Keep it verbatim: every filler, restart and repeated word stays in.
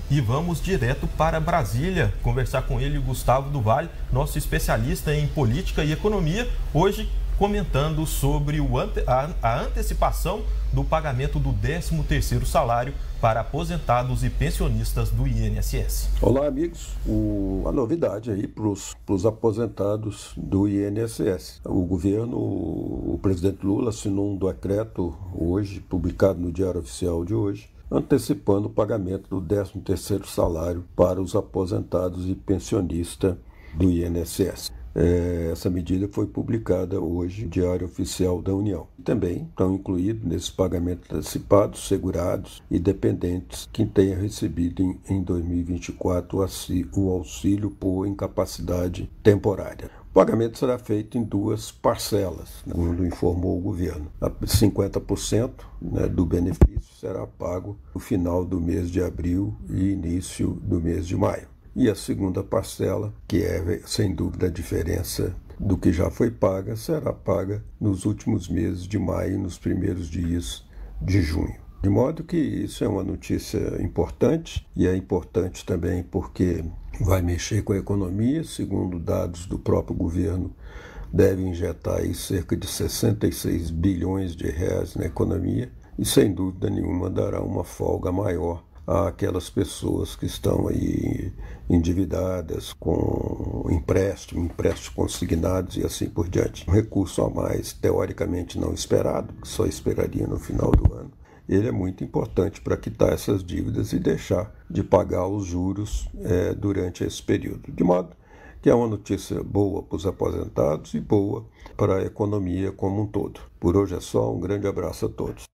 e vamos direto para Brasília conversar com ele, Gustavo do Vale, nosso especialista em política e economia, hoje comentando sobre o ante, a, a antecipação do pagamento do décimo terceiro salário para aposentados e pensionistas do I N S S. Olá, amigos. O, a novidade aí para os aposentados do I N S S. O governo, o presidente Lula assinou um decreto hoje, publicado no Diário Oficial de hoje, antecipando o pagamento do décimo terceiro salário para os aposentados e pensionistas do I N S S. É, essa medida foi publicada hoje no Diário Oficial da União. Também estão incluídos nesses pagamentos antecipados, segurados e dependentes que tenham recebido em, em dois mil e vinte e quatro o auxílio por incapacidade temporária. O pagamento será feito em duas parcelas, segundo informou o governo. cinquenta por cento né, do benefício será pago no final do mês de abril e início do mês de maio. E a segunda parcela, que é sem dúvida a diferença do que já foi paga, será paga nos últimos meses de maio e nos primeiros dias de junho. De modo que isso é uma notícia importante, e é importante também porque vai mexer com a economia. Segundo dados do próprio governo, deve injetar aí cerca de sessenta e seis bilhões de reais na economia e sem dúvida nenhuma dará uma folga maior àquelas pessoas que estão aí endividadas com empréstimo, empréstimos consignados e assim por diante. Um recurso a mais, teoricamente não esperado, que só esperaria no final do ano, ele é muito importante para quitar essas dívidas e deixar de pagar os juros é, durante esse período. De modo que é uma notícia boa para os aposentados e boa para a economia como um todo. Por hoje é só, um grande abraço a todos.